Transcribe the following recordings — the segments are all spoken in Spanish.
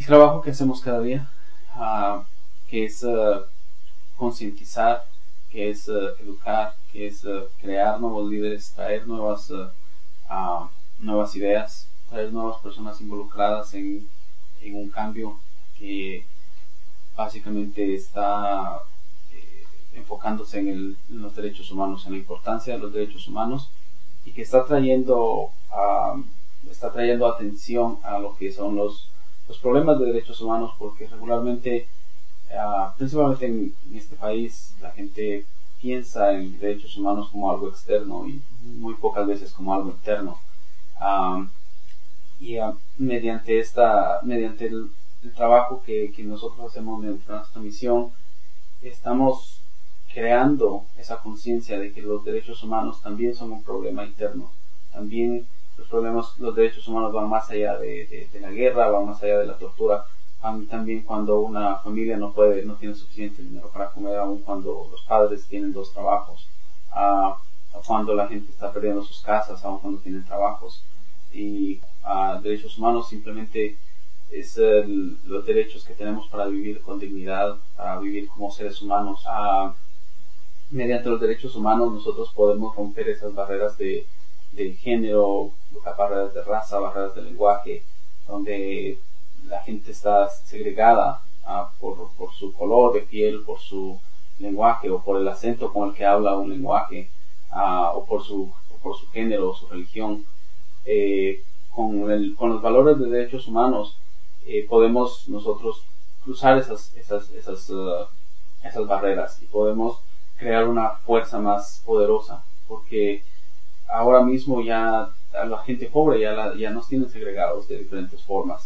el trabajo que hacemos cada día, que es concientizar, que es educar, que es crear nuevos líderes, traer nuevas ideas, traer nuevas personas involucradas en un cambio que básicamente está enfocándose en los derechos humanos, en la importancia de los derechos humanos, y que está trayendo atención a lo que son los problemas de derechos humanos, porque regularmente, principalmente en este país, la gente piensa en derechos humanos como algo externo y muy pocas veces como algo interno. Mediante el trabajo que nosotros hacemos mediante nuestra misión, estamos creando esa conciencia de que los derechos humanos también son un problema interno. También los derechos humanos van más allá de la guerra, van más allá de la tortura, van también cuando una familia no tiene suficiente dinero para comer, aun cuando los padres tienen 2 trabajos, cuando la gente está perdiendo sus casas, aun cuando tienen trabajos. Y derechos humanos simplemente es los derechos que tenemos para vivir con dignidad, para vivir como seres humanos. Mediante los derechos humanos nosotros podemos romper esas barreras de género, barreras de raza, barreras de lenguaje, donde la gente está segregada por su color de piel, por su lenguaje o por el acento con el que habla un lenguaje, o por su género o su religión. Con los valores de derechos humanos podemos nosotros cruzar esas barreras y podemos crear una fuerza más poderosa, porque ahora mismo ya a la gente pobre ya nos tienen segregados de diferentes formas,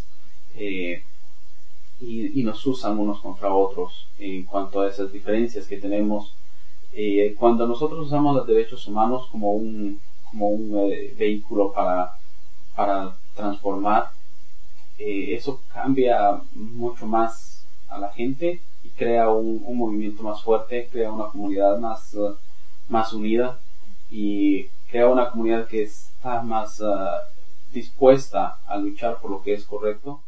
y nos usan unos contra otros en cuanto a esas diferencias que tenemos. Cuando nosotros usamos los derechos humanos como un vehículo para transformar, eso cambia mucho más a la gente y crea un movimiento más fuerte, crea una comunidad más unida, y crea una comunidad que está más dispuesta a luchar por lo que es correcto.